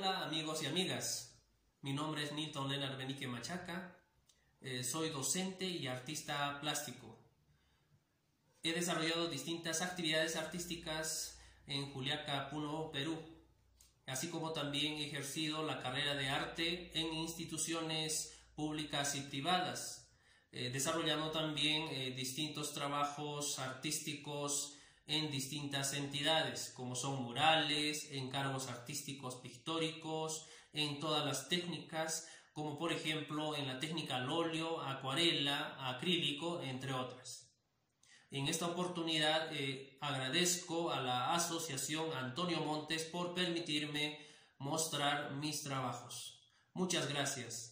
Hola amigos y amigas, mi nombre es Nilton Leonard Benique Machaca, soy docente y artista plástico. He desarrollado distintas actividades artísticas en Juliaca, Puno, Perú, así como también he ejercido la carrera de arte en instituciones públicas y privadas, desarrollando también distintos trabajos artísticos en distintas entidades, como son murales, encargos artísticos pictóricos, en todas las técnicas, como por ejemplo en la técnica al óleo, acuarela, acrílico, entre otras. En esta oportunidad agradezco a la Asociación Antonio Montes por permitirme mostrar mis trabajos. Muchas gracias.